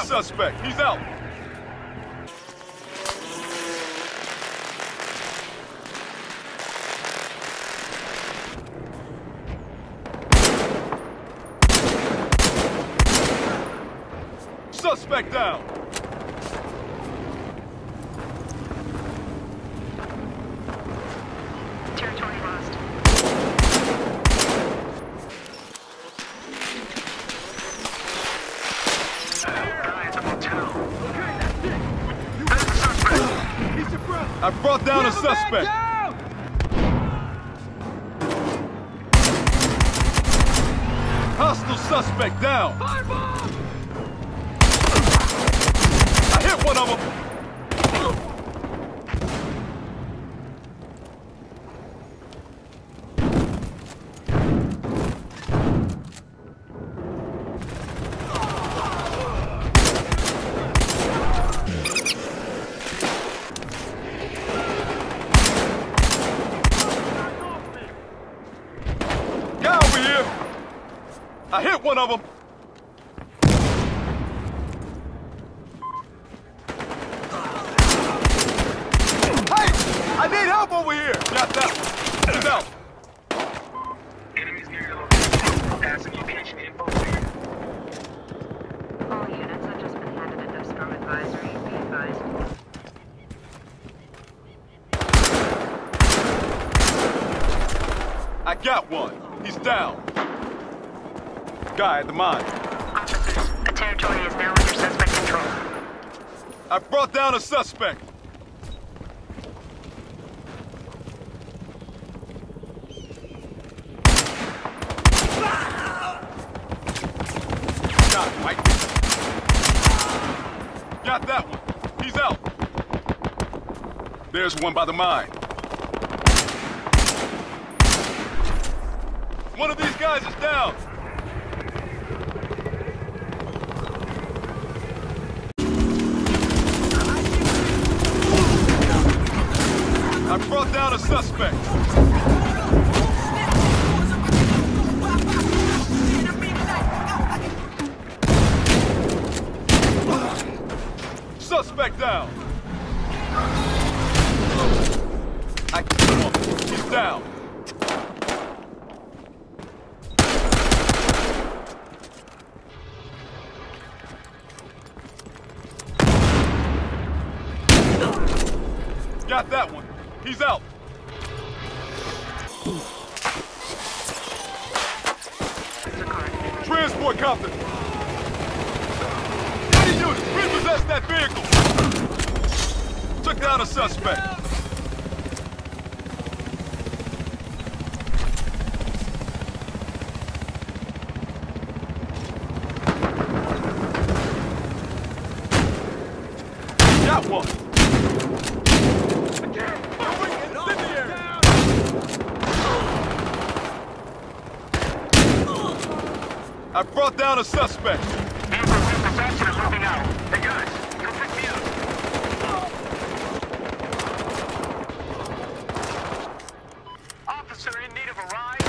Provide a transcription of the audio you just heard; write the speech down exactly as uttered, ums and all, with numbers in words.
suspect. He's out. Suspect down. Territory lost. I brought down a suspect. Hostile suspect down. I hit one of them. Guy over here. I hit one of them. I need help over here! Got that one. He's out. Enemies near your location. Passing location info clear. All units have just been handed a dust-storm advisory. Be advised. I got one. He's down. Guy at the mine. Officers, the territory is now under suspect control. I brought down a suspect. Got it, Mike. Got that one. He's out. There's one by the mine. One of these guys is down. I brought down a suspect. Suspect down. I killed him. He's down. Got that one. He's out. Transport copter. Any units, repossess that vehicle. Took down a suspect. Got one. I brought down a suspect. Possession is moving out. Hey guys, come pick me up. Officer in need of a ride.